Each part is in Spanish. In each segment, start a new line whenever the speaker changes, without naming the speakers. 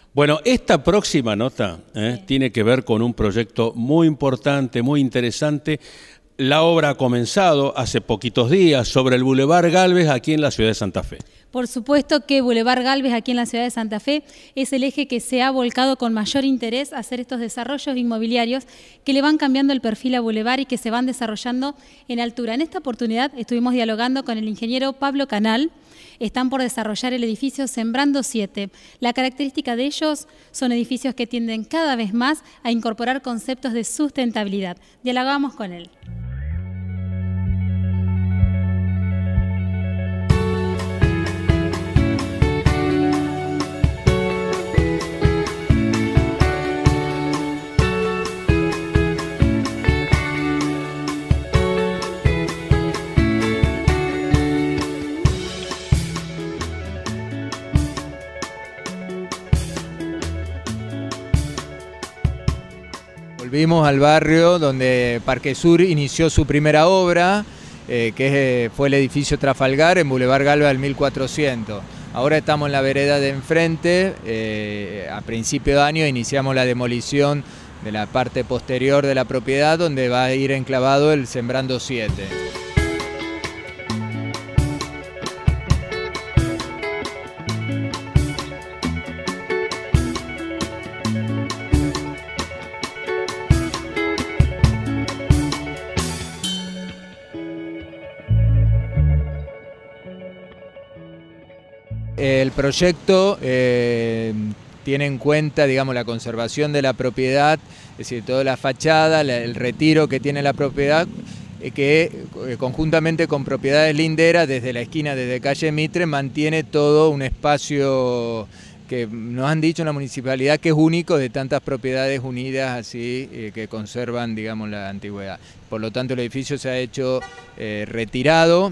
Bueno, esta próxima nota tiene que ver con un proyecto muy importante, muy interesante. La obra ha comenzado hace poquitos días sobre el Boulevard Gálvez aquí en la ciudad de Santa Fe.
Por supuesto que Boulevard Gálvez aquí en la ciudad de Santa Fe es el eje que se ha volcado con mayor interés a hacer estos desarrollos inmobiliarios que le van cambiando el perfil a Boulevard y que se van desarrollando en altura. En esta oportunidad estuvimos dialogando con el ingeniero Pablo Canal. Están por desarrollar el edificio Sembrando 7. La característica de ellos son edificios que tienden cada vez más a incorporar conceptos de sustentabilidad. Dialogamos con él.
Volvimos al barrio donde Parque Sur inició su primera obra, fue el edificio Trafalgar en Boulevard Gálvez al 1400. Ahora estamos en la vereda de enfrente, a principio de año iniciamos la demolición de la parte posterior de la propiedad donde va a ir enclavado el Sembrando 7. El proyecto tiene en cuenta, digamos, la conservación de la propiedad, es decir, toda la fachada, el retiro que tiene la propiedad, que conjuntamente con propiedades linderas, desde la esquina, desde calle Mitre, mantiene todo un espacio que nos han dicho en la municipalidad que es único de tantas propiedades unidas así que conservan, digamos, la antigüedad. Por lo tanto, el edificio se ha hecho retirado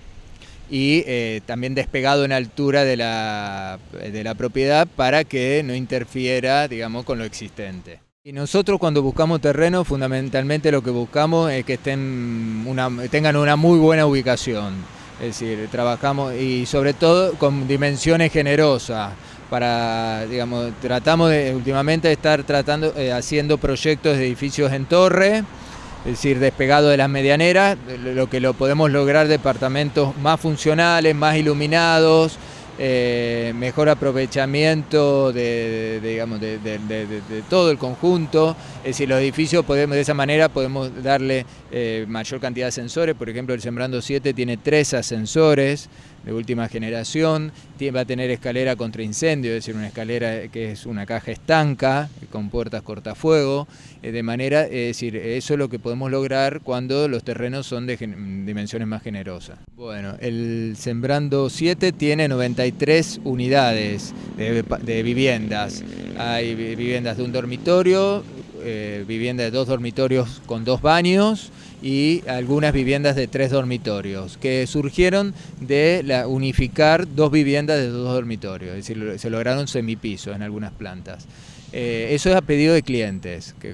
y también despegado en altura de la propiedad para que no interfiera, digamos, con lo existente. Y nosotros cuando buscamos terreno, fundamentalmente lo que buscamos es que tengan una muy buena ubicación. Es decir, trabajamos y sobre todo con dimensiones generosas. Digamos, tratamos últimamente de estar haciendo proyectos de edificios en torre, es decir, despegado de las medianeras, lo que podemos lograr departamentos más funcionales, más iluminados, mejor aprovechamiento de todo el conjunto. Es decir, los edificios de esa manera podemos darle mayor cantidad de ascensores. Por ejemplo, el Sembrando 7 tiene 3 ascensores de última generación, va a tener escalera contra incendio, es decir, una escalera que es una caja estanca con puertas cortafuego, de manera, es decir, eso es lo que podemos lograr cuando los terrenos son de dimensiones más generosas. Bueno, el Sembrando 7 tiene 93 unidades de viviendas. Hay viviendas de un dormitorio, viviendas de 2 dormitorios con 2 baños, y algunas viviendas de 3 dormitorios, que surgieron de unificar 2 viviendas de 2 dormitorios, es decir, se lograron semipisos en algunas plantas. Eso es a pedido de clientes, que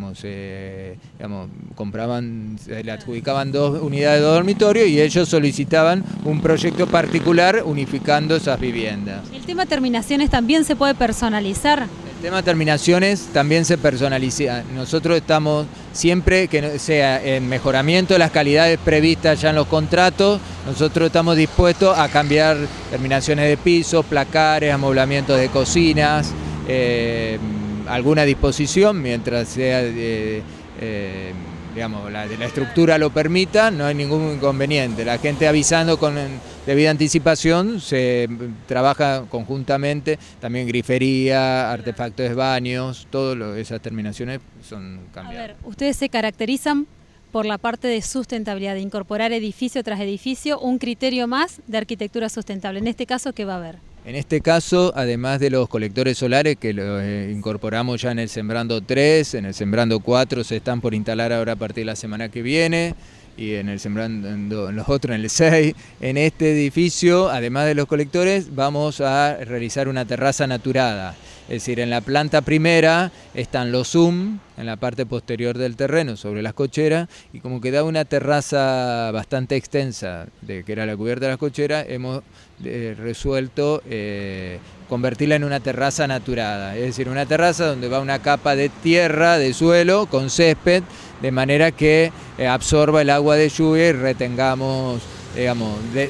le adjudicaban 2 unidades de 2 dormitorios y ellos solicitaban un proyecto particular unificando esas viviendas.
¿El tema terminaciones también se puede personalizar?
El tema terminaciones también se personaliza. Nosotros estamos siempre que sea en mejoramiento de las calidades previstas ya en los contratos, nosotros estamos dispuestos a cambiar terminaciones de pisos, placares, amoblamientos de cocinas, alguna disposición mientras sea digamos, la estructura lo permita, no hay ningún inconveniente. La gente avisando con debida anticipación, se trabaja conjuntamente, también grifería, artefactos de baños, todas esas terminaciones son cambiadas.
A ver, ustedes se caracterizan por la parte de sustentabilidad, de incorporar edificio tras edificio, un criterio más de arquitectura sustentable. En este caso, ¿qué va a haber?
En este caso, además de los colectores solares que los incorporamos ya en el Sembrando 3, en el Sembrando 4 se están por instalar ahora a partir de la semana que viene, y en el Sembrando, en los otros, en el 6, en este edificio, además de los colectores, vamos a realizar una terraza naturada. Es decir, en la planta primera están los ZUM, en la parte posterior del terreno, sobre las cocheras, y como queda una terraza bastante extensa, que era la cubierta de las cocheras, hemos resuelto convertirla en una terraza naturada, es decir, una terraza donde va una capa de tierra, de suelo, con césped, de manera que absorba el agua de lluvia y retengamos, digamos,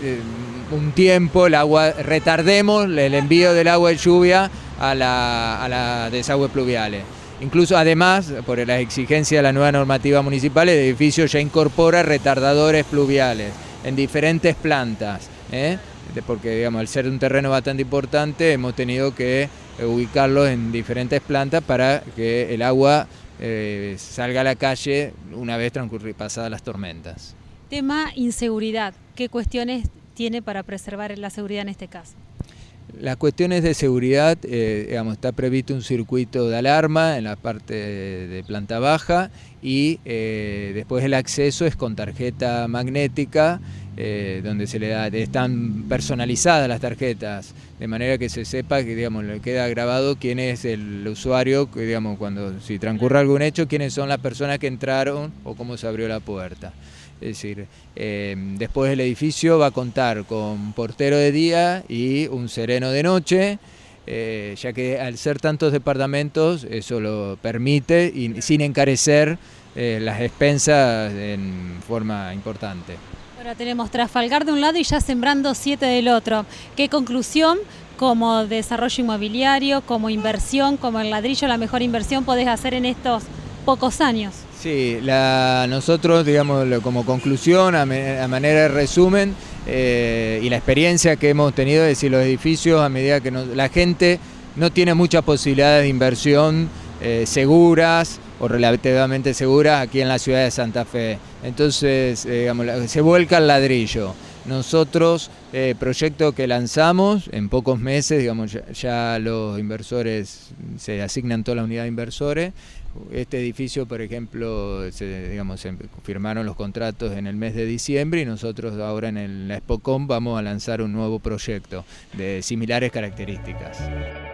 un tiempo el agua, retardemos el envío del agua de lluvia a las desagües pluviales. Incluso además, por las exigencias de la nueva normativa municipal, el edificio ya incorpora retardadores pluviales en diferentes plantas, porque digamos, al ser un terreno bastante importante hemos tenido que ubicarlos en diferentes plantas para que el agua salga a la calle una vez pasadas las tormentas.
Tema inseguridad, ¿qué cuestiones tiene para preservar la seguridad en este caso?
Las cuestiones de seguridad, digamos, está previsto un circuito de alarma en la parte de planta baja y después el acceso es con tarjeta magnética, donde se le da, están personalizadas las tarjetas, de manera que se sepa que, digamos, le queda grabado quién es el usuario, que, digamos, si transcurre algún hecho, quiénes son las personas que entraron o cómo se abrió la puerta. Es decir, después el edificio va a contar con portero de día y un sereno de noche, ya que al ser tantos departamentos eso lo permite y sin encarecer las expensas en forma importante.
Ahora tenemos Trafalgar de un lado y ya Sembrando 7 del otro. ¿Qué conclusión, como desarrollo inmobiliario, como inversión, como el ladrillo, la mejor inversión podés hacer en estos pocos años?
Sí, nosotros, digamos, como conclusión, a manera de resumen, y la experiencia que hemos tenido, es decir, los edificios, a medida que la gente no tiene muchas posibilidades de inversión seguras o relativamente seguras aquí en la ciudad de Santa Fe. Entonces, digamos, se vuelca el ladrillo. Nosotros, proyecto que lanzamos en pocos meses, digamos, ya los inversores, se asignan toda la unidad de inversores. Este edificio, por ejemplo, se firmaron los contratos en el mes de diciembre y nosotros ahora en la ExpoCom vamos a lanzar un nuevo proyecto de similares características.